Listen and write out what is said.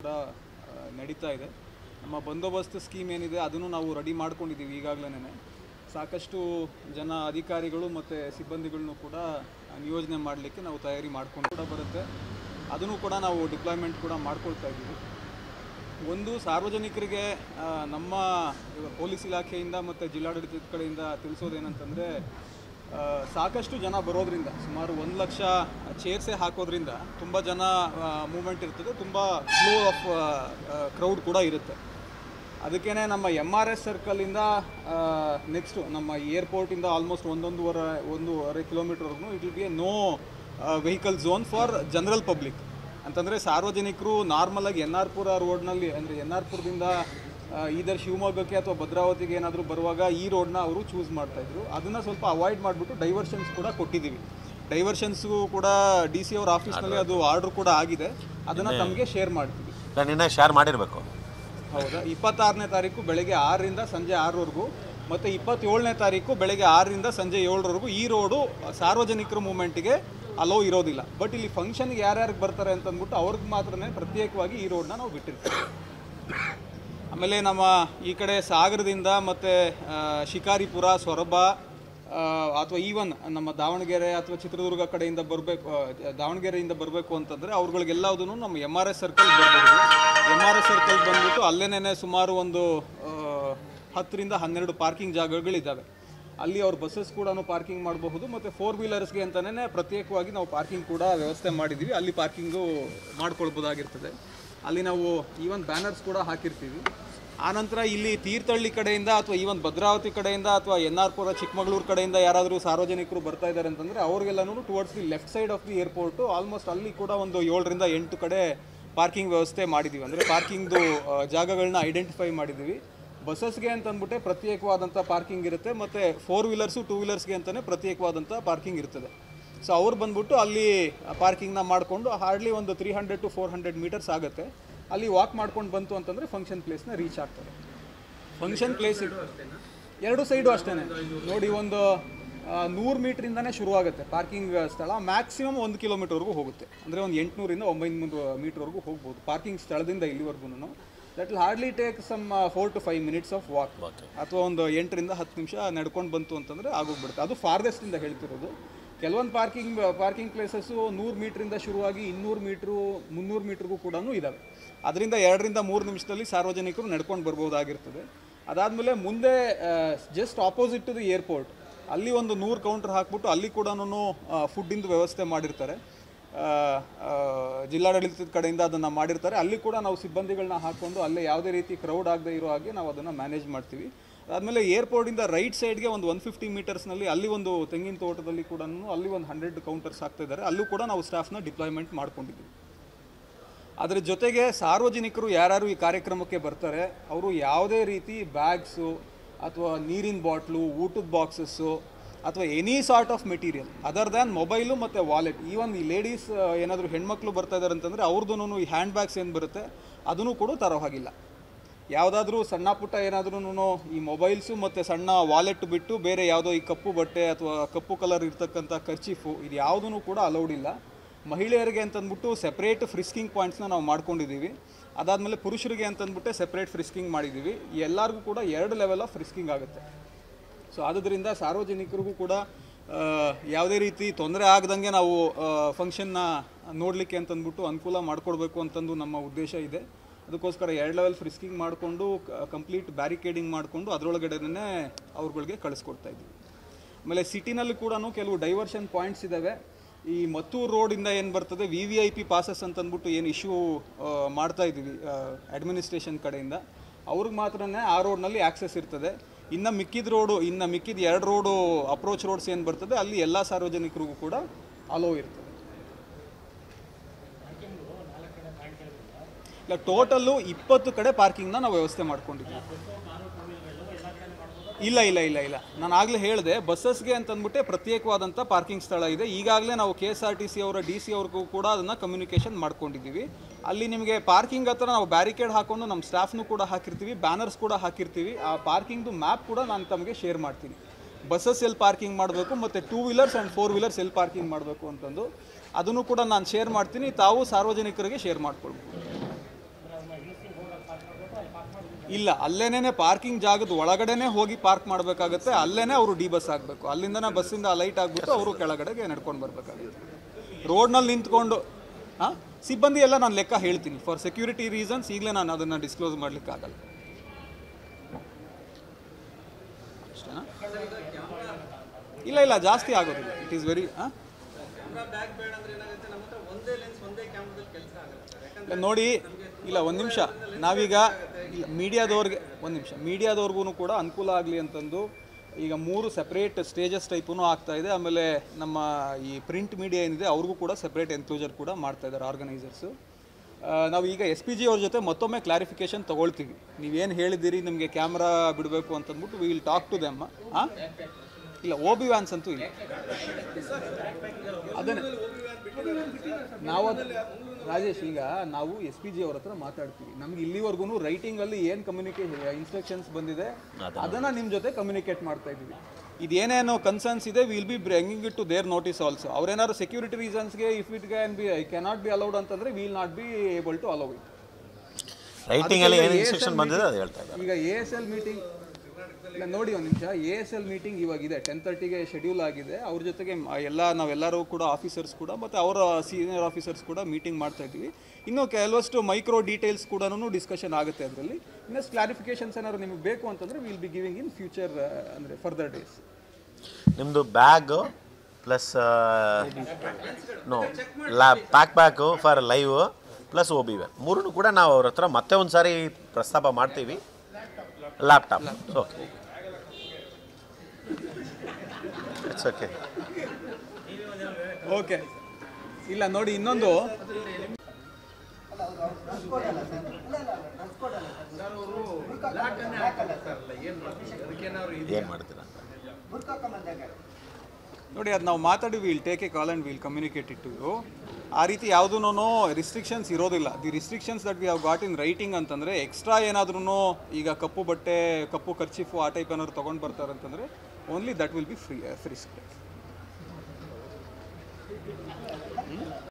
ಕೂಡ ನಡೀತಾ ಇದೆ. ನಮ್ಮ ಬಂದೋಬಸ್ತ್ ಸ್ಕೀಮ್ ಏನಿದೆ ಅದನ್ನು ನಾವು ರೆಡಿ ಮಾಡ್ಕೊಂಡಿದ್ದೀವಿ ಈಗಾಗಲೇ. ಸಾಕಷ್ಟು ಜನ ಅಧಿಕಾರಿಗಳು ಮತ್ತು ಸಿಬ್ಬಂದಿಗಳನ್ನು ಕೂಡ ನಿಯೋಜನೆ ಮಾಡಲಿಕ್ಕೆ ನಾವು ತಯಾರಿ ಮಾಡ್ಕೊಂಡು ಕೂಡ ಬರುತ್ತೆ. ಅದನ್ನು ಕೂಡ ನಾವು ಡಿಪ್ಲಾಯ್ಮೆಂಟ್ ಕೂಡ ಮಾಡ್ಕೊಳ್ತಾ ಇದ್ದೀವಿ. ಒಂದು ಸಾರ್ವಜನಿಕರಿಗೆ ನಮ್ಮ ಪೊಲೀಸ್ ಇಲಾಖೆಯಿಂದ ಮತ್ತು ಜಿಲ್ಲಾಡಳಿತದ ಕಡೆಯಿಂದ ತಿಳಿಸೋದೇನಂತಂದರೆ, ಸಾಕಷ್ಟು ಜನ ಬರೋದ್ರಿಂದ, ಸುಮಾರು 1 ಲಕ್ಷ ಚೇರ್ಸೇ ಹಾಕೋದ್ರಿಂದ ತುಂಬ ಜನ ಮೂವ್ಮೆಂಟ್ ಇರ್ತದೆ, ತುಂಬ ಫ್ಲೋ ಆಫ್ ಕ್ರೌಡ್ ಕೂಡ ಇರುತ್ತೆ. ಅದಕ್ಕೇ ನಮ್ಮ MRS ಸರ್ಕಲಿಂದ ನೆಕ್ಸ್ಟು ನಮ್ಮ ಏರ್ಪೋರ್ಟಿಂದ ಆಲ್ಮೋಸ್ಟ್ 1.5 ಕಿಲೋಮೀಟರ್ವರೆಗೂ it will be a no vehicle zone for general public. ಅಂತಂದರೆ ಸಾರ್ವಜನಿಕರು ನಾರ್ಮಲಾಗಿ NR ಪುರ ರೋಡ್ನಲ್ಲಿ, ಅಂದರೆ NR ಪುರದಿಂದ ಈದರ್ ಶಿವಮೊಗ್ಗಕ್ಕೆ ಅಥವಾ ಭದ್ರಾವತಿಗೆ ಏನಾದರೂ ಬರುವಾಗ ಈ ರೋಡ್ನ ಅವರು ಚೂಸ್ ಮಾಡ್ತಾಯಿದ್ರು. ಅದನ್ನು ಸ್ವಲ್ಪ ಅವಾಯ್ಡ್ ಮಾಡಿಬಿಟ್ಟು ಡೈವರ್ಷನ್ಸ್ ಕೂಡ ಕೊಟ್ಟಿದ್ದೀವಿ. ಡೈವರ್ಷನ್ಸ್ಗೂ ಕೂಡ DC ಅವ್ರ ಆಫೀಸ್ನಲ್ಲಿ ಅದು ಆರ್ಡ್ರ್ ಕೂಡ ಆಗಿದೆ. ಅದನ್ನು ತಮಗೆ ಶೇರ್ ಮಾಡ್ತೀವಿ. ನಾನು ಶೇರ್ ಮಾಡಿರಬೇಕು. ಹೌದಾ? 26ನೇ ತಾರೀಕು ಬೆಳಗ್ಗೆ 6ರಿಂದ ಸಂಜೆ 6ವರೆಗೂ ಮತ್ತು 27ನೇ ತಾರೀಕು ಬೆಳಗ್ಗೆ 6ರಿಂದ ಸಂಜೆ 7ವರೆಗೂ ಈ ರೋಡು ಸಾರ್ವಜನಿಕರ ಮೂವ್ಮೆಂಟಿಗೆ ಅಲೋ ಇರೋದಿಲ್ಲ. ಬಟ್ ಇಲ್ಲಿ ಫಂಕ್ಷನ್ಗೆ ಯಾರ್ಯಾರಿಗೆ ಬರ್ತಾರೆ ಅಂತಂದ್ಬಿಟ್ಟು ಅವ್ರಿಗೆ ಮಾತ್ರನೇ ಪ್ರತ್ಯೇಕವಾಗಿ ಈ ರೋಡನ್ನ ನಾವು ಬಿಟ್ಟಿರ್ತೀವಿ. ಆಮೇಲೆ ನಮ್ಮ ಈ ಕಡೆ ಸಾಗರದಿಂದ ಮತ್ತು ಶಿಕಾರಿಪುರ, ಸೊರಬ ಅಥವಾ ಈವನ್ ನಮ್ಮ ದಾವಣಗೆರೆ ಅಥವಾ ಚಿತ್ರದುರ್ಗ ಕಡೆಯಿಂದ ದಾವಣಗೆರೆಯಿಂದ ಬರಬೇಕು ಅಂತಂದರೆ ಅವ್ರುಗಳಿಗೆಲ್ಲದೂ ನಮ್ಮ MRS ಸರ್ಕಲ್ ಬರ್ಬೋದು. MRS ಸರ್ಕಲ್ ಬಂದ್ಬಿಟ್ಟು ಅಲ್ಲೇನೇ ಸುಮಾರು ಒಂದು 10ರಿಂದ 12 ಪಾರ್ಕಿಂಗ್ ಜಾಗಗಳಿದ್ದಾವೆ. ಅಲ್ಲಿ ಅವ್ರ ಬಸ್ಸಸ್ ಕೂಡ ಪಾರ್ಕಿಂಗ್ ಮಾಡಬಹುದು ಮತ್ತು 4 ವೀಲರ್ಸ್ಗೆ ಅಂತಲೇ ಪ್ರತ್ಯೇಕವಾಗಿ ನಾವು ಪಾರ್ಕಿಂಗ್ ಕೂಡ ವ್ಯವಸ್ಥೆ ಮಾಡಿದ್ದೀವಿ. ಅಲ್ಲಿ ಪಾರ್ಕಿಂಗು ಮಾಡ್ಕೊಳ್ಬೋದಾಗಿರ್ತದೆ. ಅಲ್ಲಿ ನಾವು ಈವನ್ ಬ್ಯಾನರ್ಸ್ ಕೂಡ ಹಾಕಿರ್ತೀವಿ. ಆನಂತರ ಇಲ್ಲಿ ತೀರ್ಥಹಳ್ಳಿ ಕಡೆಯಿಂದ ಅಥವಾ ಈವನ್ ಭದ್ರಾವತಿ ಕಡೆಯಿಂದ ಅಥವಾ NR ಪುರ ಚಿಕ್ಕಮಗಳೂರು ಕಡೆಯಿಂದ ಯಾರಾದರೂ ಸಾರ್ವಜನಿಕರು ಬರ್ತಾ ಇದ್ದಾರೆ ಅಂತಂದರೆ ಅವ್ರಿಗೆಲ್ಲನೂ towards the left side of the airport almost ಅಲ್ಲಿ ಕೂಡ ಒಂದು 7ರಿಂದ 8 ಕಡೆ ಪಾರ್ಕಿಂಗ್ ವ್ಯವಸ್ಥೆ ಮಾಡಿದ್ದೀವಿ. ಅಂದರೆ ಪಾರ್ಕಿಂಗ್ದು ಜಾಗಗಳನ್ನ ಐಡೆಂಟಿಫೈ ಮಾಡಿದ್ದೀವಿ. ಬಸ್ಸಸ್ಗೆ ಅಂತಂದ್ಬಿಟ್ಟೆ ಪ್ರತ್ಯೇಕವಾದಂಥ ಪಾರ್ಕಿಂಗ್ ಇರುತ್ತೆ ಮತ್ತು 4 ವೀಲರ್ಸು 2 ವೀಲರ್ಸ್ಗೆ ಅಂತಲೇ ಪ್ರತ್ಯೇಕವಾದಂಥ ಪಾರ್ಕಿಂಗ್ ಇರ್ತದೆ. ಸೊ ಅವ್ರು ಬಂದ್ಬಿಟ್ಟು ಅಲ್ಲಿ ಪಾರ್ಕಿಂಗ್ನ ಮಾಡಿಕೊಂಡು ಹಾರ್ಡ್ಲಿ ಒಂದು 300 to 400 ಮೀಟರ್ಸ್ ಆಗುತ್ತೆ. ಅಲ್ಲಿ ವಾಕ್ ಮಾಡ್ಕೊಂಡು ಬಂತು ಅಂತಂದರೆ ಫಂಕ್ಷನ್ ಪ್ಲೇಸ್ನ ರೀಚ್ ಆಗ್ತದೆ. ಫಂಕ್ಷನ್ ಪ್ಲೇಸ್ ಎರಡು ಸೈಡು ಅಷ್ಟೇ ನೋಡಿ, ಒಂದು 100 ಮೀಟ್ರಿಂದನೇ ಶುರುವಾಗುತ್ತೆ ಪಾರ್ಕಿಂಗ್ ಸ್ಥಳ. ಮ್ಯಾಕ್ಸಿಮಮ್ 1 ಕಿಲೋಮೀಟರ್ವರೆಗೂ ಹೋಗುತ್ತೆ. ಅಂದರೆ ಒಂದು 800ರಿಂದ 900 ಮೀಟ್ರ್ವರೆಗೂ ಹೋಗ್ಬೋದು ಪಾರ್ಕಿಂಗ್ ಸ್ಥಳದಿಂದ ಇಲ್ಲಿವರೆಗೂ. That will hardly take some 4 to 5 minutes of walk, ಅಥವಾ ಒಂದು 8ರಿಂದ 10 ನಿಮಿಷ ನಡ್ಕೊಂಡು ಬಂತು ಅಂತಂದರೆ ಆಗೋಗ್ಬಿಡುತ್ತೆ. ಅದು ಫಾರ್ದೆಸ್ಟಿಂದ ಹೇಳ್ತಿರೋದು. ಕೆಲವೊಂದು ಪಾರ್ಕಿಂಗ್ ಪ್ಲೇಸಸ್ಸು 100 ಮೀಟ್ರಿಂದ ಶುರುವಾಗಿ 200 ಮೀಟ್ರು 300 ಮೀಟ್ರಿಗೂ ಕೂಡ ಇದ್ದಾವೆ. ಅದರಿಂದ 2ರಿಂದ 3 ನಿಮಿಷದಲ್ಲಿ ಸಾರ್ವಜನಿಕರು ನಡ್ಕೊಂಡು ಬರ್ಬೋದಾಗಿರ್ತದೆ. ಅದಾದಮೇಲೆ ಮುಂದೆ just opposite to the airport ಅಲ್ಲಿ ಒಂದು 100 ಕೌಂಟರ್ ಹಾಕ್ಬಿಟ್ಟು ಅಲ್ಲಿ ಕೂಡ ಫುಡ್ಡಿಂದು ವ್ಯವಸ್ಥೆ ಮಾಡಿರ್ತಾರೆ. ಜಿಲ್ಲಾಡಳಿತದ ಕಡೆಯಿಂದ ಅದನ್ನು ಮಾಡಿರ್ತಾರೆ. ಅಲ್ಲಿ ಕೂಡ ನಾವು ಸಿಬ್ಬಂದಿಗಳನ್ನ ಹಾಕ್ಕೊಂಡು ಅಲ್ಲೇ ಯಾವುದೇ ರೀತಿ ಕ್ರೌಡ್ ಆಗದೆ ಇರೋ ಹಾಗೆ ನಾವು ಅದನ್ನು ಮ್ಯಾನೇಜ್ ಮಾಡ್ತೀವಿ. ಅದಾದಮೇಲೆ ಏರ್ಪೋರ್ಟಿಂದ ರೈಟ್ ಸೈಡ್ಗೆ ಒಂದು 150 ಮೀಟರ್ಸ್ನಲ್ಲಿ ಅಲ್ಲಿ ಒಂದು ತೆಂಗಿನ ತೋಟದಲ್ಲಿ ಕೂಡ ಅಲ್ಲಿ ಒಂದು 100 ಕೌಂಟರ್ಸ್ ಹಾಕ್ತಾಯಿದ್ದಾರೆ. ಅಲ್ಲೂ ಕೂಡ ನಾವು ಸ್ಟಾಫ್ನ ಡಿಪ್ಲಾಯ್ಮೆಂಟ್ ಮಾಡ್ಕೊಂಡಿದ್ದೀವಿ. ಅದರ ಜೊತೆಗೆ ಸಾರ್ವಜನಿಕರು ಯಾರ್ಯಾರು ಈ ಕಾರ್ಯಕ್ರಮಕ್ಕೆ ಬರ್ತಾರೆ ಅವರು ಯಾವುದೇ ರೀತಿ ಬ್ಯಾಗ್ಸು ಅಥವಾ ನೀರಿನ ಬಾಟ್ಲು, ಊಟದ ಬಾಕ್ಸಸ್ಸು ಅಥವಾ any sort of material other than mobile ಮತ್ತು ವಾಲೆಟ್, ಈವನ್ ಈ ಲೇಡೀಸ್ ಏನಾದರೂ ಹೆಣ್ಮಕ್ಳು ಬರ್ತಾ ಇದ್ದಾರೆ ಅಂತಂದರೆ ಅವ್ರದ್ದು ಈ ಹ್ಯಾಂಡ್ ಬ್ಯಾಗ್ಸ್ ಏನು ಬರುತ್ತೆ ಅದನ್ನು ಕೂಡ ತರೋ ಹಾಗಿಲ್ಲ. ಯಾವುದಾದ್ರೂ ಸಣ್ಣ ಪುಟ್ಟ ಏನಾದ್ರೂ ಈ ಮೊಬೈಲ್ಸು ಮತ್ತು ಸಣ್ಣ ವಾಲೆಟ್ ಬಿಟ್ಟು ಬೇರೆ ಯಾವುದೋ ಈ ಕಪ್ಪು ಬಟ್ಟೆ ಅಥವಾ ಕಪ್ಪು ಕಲರ್ ಇರ್ತಕ್ಕಂಥ ಕರ್ಚೀಫು ಇದು ಯಾವುದೂ ಕೂಡ ಅಲೌಡ್ ಇಲ್ಲ. ಮಹಿಳೆಯರಿಗೆ ಅಂತಂದ್ಬಿಟ್ಟು ಸೆಪ್ರೇಟ್ ಫ್ರಿಸ್ಕಿಂಗ್ ಪಾಯಿಂಟ್ಸ್ನ ನಾವು ಮಾಡ್ಕೊಂಡಿದ್ದೀವಿ. ಅದಾದಮೇಲೆ ಪುರುಷರಿಗೆ ಅಂತಂದ್ಬಿಟ್ಟೆ ಸೆಪ್ರೇಟ್ ಫ್ರಿಸ್ಕಿಂಗ್ ಮಾಡಿದ್ದೀವಿ. ಎಲ್ಲರಿಗೂ ಕೂಡ 2 ಲೆವೆಲ್ ಆಫ್ ಫ್ರಿಸ್ಕಿಂಗ್ ಆಗುತ್ತೆ. ಸೊ ಆದ್ದರಿಂದ ಸಾರ್ವಜನಿಕರಿಗೂ ಕೂಡ ಯಾವುದೇ ರೀತಿ ತೊಂದರೆ ಆಗದಂಗೆ ನಾವು ಫಂಕ್ಷನ್ನ ನೋಡಲಿಕ್ಕೆ ಅಂತಂದ್ಬಿಟ್ಟು ಅನುಕೂಲ ಮಾಡಿಕೊಡ್ಬೇಕು ಅಂತಂದು ನಮ್ಮ ಉದ್ದೇಶ ಇದೆ. ಅದಕ್ಕೋಸ್ಕರ 2 ಲೆವೆಲ್ ಫ್ರಿಸ್ಕಿಂಗ್ ಮಾಡಿಕೊಂಡು ಕಂಪ್ಲೀಟ್ ಬ್ಯಾರಿಕೇಡಿಂಗ್ ಮಾಡಿಕೊಂಡು ಅದರೊಳಗಡೆನೇ ಅವ್ರುಗಳಿಗೆ ಕಳಿಸ್ಕೊಡ್ತಾ ಇದ್ದೀವಿ. ಆಮೇಲೆ ಸಿಟಿನಲ್ಲಿ ಕೂಡ ಕೆಲವು ಡೈವರ್ಷನ್ ಪಾಯಿಂಟ್ಸ್ ಇದ್ದಾವೆ. ಈ ಮತ್ತೂರು ರೋಡಿಂದ ಏನು ಬರ್ತದೆ VVIP ಪಾಸಸ್ ಅಂತಂದ್ಬಿಟ್ಟು ಏನು ಇಶ್ಯೂ ಮಾಡ್ತಾ ಇದ್ದೀವಿ ಅಡ್ಮಿನಿಸ್ಟ್ರೇಷನ್ ಕಡೆಯಿಂದ, ಅವ್ರಿಗೆ ಮಾತ್ರನೇ ಆ ರೋಡ್ನಲ್ಲಿ ಆ್ಯಕ್ಸೆಸ್ ಇರ್ತದೆ. ಇನ್ನು ಮಿಕ್ಕಿದ 2 ರೋಡು ಅಪ್ರೋಚ್ ರೋಡ್ಸ್ ಏನು ಬರ್ತದೆ ಅಲ್ಲಿ ಎಲ್ಲ ಸಾರ್ವಜನಿಕರಿಗೂ ಕೂಡ ಅಲೋ ಇರ್ತದೆ. ಇಲ್ಲ, ಟೋಟಲ್ಲು 20 ಕಡೆ ಪಾರ್ಕಿಂಗ್ನ ನಾವು ವ್ಯವಸ್ಥೆ ಮಾಡ್ಕೊಂಡಿದ್ದೀವಿ. ಇಲ್ಲ, ನಾನು ಆಗಲೇ ಹೇಳಿದೆ, ಬಸ್ಸಸ್ಗೆ ಅಂತಂದ್ಬಿಟ್ಟೆ ಪ್ರತ್ಯೇಕವಾದಂಥ ಪಾರ್ಕಿಂಗ್ ಸ್ಥಳ ಇದೆ. ಈಗಾಗಲೇ ನಾವು KSRTC ಅವರ DC ಅವ್ರಿಗೂ ಕೂಡ ಅದನ್ನು ಕಮ್ಯುನಿಕೇಷನ್ ಮಾಡ್ಕೊಂಡಿದ್ದೀವಿ. ಅಲ್ಲಿ ನಿಮಗೆ ಪಾರ್ಕಿಂಗ್ ಹತ್ರ ನಾವು ಬ್ಯಾರಿಕೇಡ್ ಹಾಕೊಂಡು ನಮ್ಮ ಸ್ಟಾಫ್ನು ಕೂಡ ಹಾಕಿರ್ತೀವಿ, ಬ್ಯಾನರ್ಸ್ ಕೂಡ ಹಾಕಿರ್ತೀವಿ. ಆ ಪಾರ್ಕಿಂಗ್ದು ಮ್ಯಾಪ್ ಕೂಡ ನಾನು ತಮಗೆ ಶೇರ್ ಮಾಡ್ತೀನಿ. ಬಸ್ಸಸ್ ಎಲ್ಲಿ ಪಾರ್ಕಿಂಗ್ ಮಾಡಬೇಕು ಮತ್ತು 2 ವೀಲರ್ಸ್ ಆ್ಯಂಡ್ 4 ವೀಲರ್ಸ್ ಎಲ್ಲಿ ಪಾರ್ಕಿಂಗ್ ಮಾಡಬೇಕು ಅಂತಂದು ಅದನ್ನು ಕೂಡ ನಾನು ಶೇರ್ ಮಾಡ್ತೀನಿ. ತಾವು ಸಾರ್ವಜನಿಕರಿಗೆ ಶೇರ್ ಮಾಡ್ಕೊಳ್ಬೋದು. ಇಲ್ಲ, ಅಲ್ಲೇನೇ ಪಾರ್ಕಿಂಗ್ ಜಾಗದ ಒಳಗಡೆನೆ ಹೋಗಿ ಪಾರ್ಕ್ ಮಾಡಬೇಕಾಗುತ್ತೆ, ಅಲ್ಲೇನೆ ಅವರು ಡಿ ಬಸ್ ಆಗಬೇಕು, ಅಲ್ಲಿಂದನೇ ಬಸ್ಸಿಂದ ಲೈಟ್ ಆಗಿಬಿಟ್ಟು ಅವರು ಕೆಳಗಡೆಗೆ ನಡ್ಕೊಂಡು ಬರಬೇಕಾಗುತ್ತೆ. ರೋಡ್ನಲ್ಲಿ ನಿಂತ್ಕೊಂಡು ಸಿಬ್ಬಂದಿ ಎಲ್ಲ ನಾನು ಲೆಕ್ಕ ಹೇಳ್ತೀನಿ, ಫಾರ್ ಸೆಕ್ಯೂರಿಟಿ ರೀಸನ್ಸ್ ಈಗಲೇ ನಾನು ಅದನ್ನು ಡಿಸ್ಕ್ಲೋಸ್ ಮಾಡಲಿಕ್ಕಾಗಲ್ಲ. ಅಷ್ಟೇನಾ? ಇಲ್ಲ ಜಾಸ್ತಿ ಆಗೋದಿಲ್ಲ. ಇಟ್ ಈಸ್ ವೆರಿ ನೋಡಿ, ಇಲ್ಲ ಒಂದು ನಿಮಿಷ, ನಾವೀಗ ಮೀಡಿಯಾದವ್ರಿಗೆ ಮೀಡಿಯಾದವ್ರಿಗೂ ಕೂಡ ಅನುಕೂಲ ಆಗಲಿ ಅಂತಂದು ಈಗ 3 ಸೆಪ್ರೇಟ್ ಸ್ಟೇಜಸ್ ಟೈಪೂ ಆಗ್ತಾ ಇದೆ. ಆಮೇಲೆ ನಮ್ಮ ಈ ಪ್ರಿಂಟ್ ಮೀಡಿಯಾ ಏನಿದೆ ಅವ್ರಿಗೂ ಕೂಡ ಸೆಪ್ರೇಟ್ ಎನ್ಕ್ಲೋಜರ್ ಕೂಡ ಮಾಡ್ತಾ ಇದ್ದಾರೆ ಆರ್ಗನೈಸರ್ಸು. ನಾವು ಈಗ SPG ಅವ್ರ ಜೊತೆ ಮತ್ತೊಮ್ಮೆ ಕ್ಲಾರಿಫಿಕೇಷನ್ ತೊಗೊಳ್ತೀವಿ. ನೀವೇನು ಹೇಳಿದ್ದೀರಿ ನಿಮಗೆ ಕ್ಯಾಮ್ರಾ ಬಿಡಬೇಕು ಅಂತಂದ್ಬಿಟ್ಟು we will talk to them. ಇಲ್ಲ OB ವ್ಯಾನ್ಸ್ ಅಂತೂ ಇಲ್ಲ. ಅದನ್ನೇ ನಾವು ರಾಜೇಶ್, ಈಗ ನಾವು SPG ಅವ್ರ ಹತ್ರ ಮಾತಾಡ್ತೀವಿ. ನಮ್ಗೆ ಇಲ್ಲಿವರೆಗೂ ರೈಟಿಂಗಲ್ಲಿ ಏನು ಇನ್ಸ್ಟ್ರಕ್ಷನ್ಸ್ ಬಂದಿದೆ ಅದನ್ನು ನಿಮ್ಮ ಜೊತೆ ಕಮ್ಯುನಿಕೇಟ್ ಮಾಡ್ತಾ ಇದ್ದೀವಿ. ಇದೇನೇನೋ ಕನ್ಸರ್ನ್ಸ್ ಇದೆ will be bringing it to their notice also. ಅವ್ರೇನಾದ್ರು ಸೆಕ್ಯೂರಿಟಿ ರೀಸನ್ಸ್ಗೆ if it cannot be allowed ಅಂತಂದರೆ will not be able to allow it. ರೈಟಿಂಗಲ್ಲಿ ಏನು ಇನ್ಸ್ಟ್ರಕ್ಷನ್ ಬಂದಿದೆ ಅದು ಹೇಳ್ತಾ ಇದ್ದಾರೆ. ಈಗ ASL ಮೀಟಿಂಗ್ ನೋಡಿ, ಒಂದು ನಿಮಿಷ, ASL ಮೀಟಿಂಗ್ ಇವಾಗಿದೆ 10:30ಗೆ ಶೆಡ್ಯೂಲ್ ಆಗಿದೆ. ಅವ್ರ ಜೊತೆಗೆ ನಾವೆಲ್ಲರೂ ಕೂಡ ಆಫೀಸರ್ಸ್ ಕೂಡ ಮತ್ತು ಅವರ ಸೀನಿಯರ್ ಆಫೀಸರ್ಸ್ ಕೂಡ ಮೀಟಿಂಗ್ ಮಾಡ್ತಾ ಇದ್ದೀವಿ. ಇನ್ನೂ ಕೆಲವಷ್ಟು ಮೈಕ್ರೋ ಡೀಟೇಲ್ಸ್ ಕೂಡ ಡಿಸ್ಕಷನ್ ಆಗುತ್ತೆ. ಅದರಲ್ಲಿ ಇನ್ನಷ್ಟು ಕ್ಲಾರಿಫಿಕೇಶನ್ಸ್ ಏನಾದ್ರು ನಿಮಗೆ ಬೇಕು ಅಂತಂದರೆ will be giving in future, ಅಂದರೆ ಫರ್ದರ್ ಡೇಸ್. ನಿಮ್ಮದು bag plus back for live plus OB van 3 ಕೂಡ ನಾವು ಅವ್ರ ಹತ್ರ ಮತ್ತೆ ಒಂದು ಸಾರಿ ಪ್ರಸ್ತಾಪ ಮಾಡ್ತೀವಿ. Laptop okay, it's okay. Okay, ಇಲ್ಲ ನೋಡಿ, ಇನ್ನೊಂದು ಏನು ಮಾಡ್ತೀರಾ ನೋಡಿ, ಅದು ನಾವು ಮಾತಾಡಿ will take a call and will communicate it to you. ಆ ರೀತಿ ಯಾವುದೂ ರಿಸ್ಟ್ರಿಕ್ಷನ್ಸ್ ಇರೋದಿಲ್ಲ. The restrictions that we have got in writing ಅಂತಂದರೆ ಎಕ್ಸ್ಟ್ರಾ ಏನಾದ್ರೂ ಈಗ ಕಪ್ಪು ಬಟ್ಟೆ, ಕಪ್ಪು ಖರ್ಚೀಫು ಆ ಟೈಪ್ ಏನಾದ್ರು ತೊಗೊಂಡು ಬರ್ತಾರೆ ಅಂತಂದರೆ only that will be free.